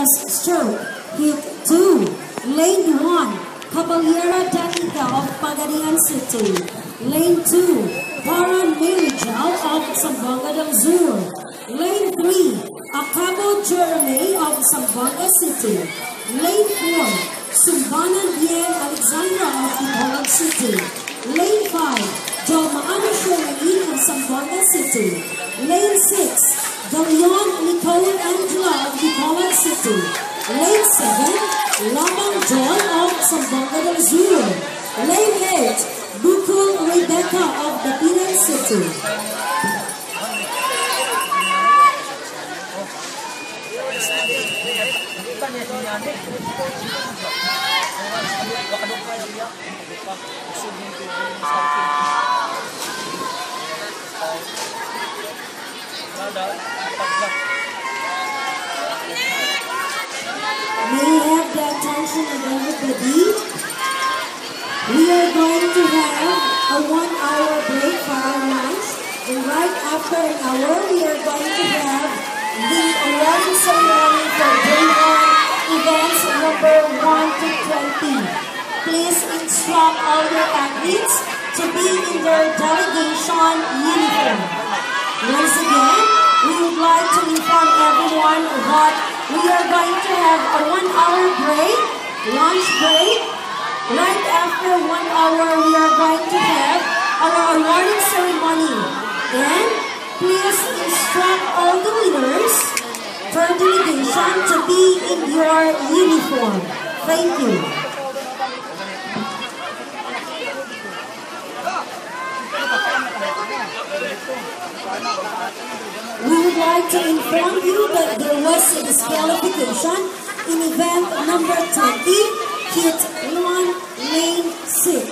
Reyes Stroke, hit 2. Lane 1, Caballera Danica of Pagadian City. Lane 2, Paran Mirijal of Zamboanga del Sur. Lane 3, Acabo Jeremy of Zamboanga City. Lane 4, Sumbanan Bien Alexandra of Bacolod City. Lane 5, Jalmaano Sherlyn of Zamboanga City. Lane 6, De Leon Nicole Angela of Bacolod City. Lane 7, Lamang John of Zamboanga del Sur. Lane 8, Bukul Rebecca of Dapinan City. May I have the attention of everybody? We are going to have a 1-hour break for our lunch, and right after an hour, we are going to have the awarding ceremony for Day 1 events number 1 to 20. Please instruct all your athletes to be in their delegation uniform. Once again, we would like to inform everyone that we are going to have a 1-hour break, lunch break. Right after 1 hour, we are going to have our awarding ceremony. And please instruct all the winners per delegation to be in your uniform. Thank you. We would like to inform you that there was a disqualification in event number 20, hit 1, lane 6.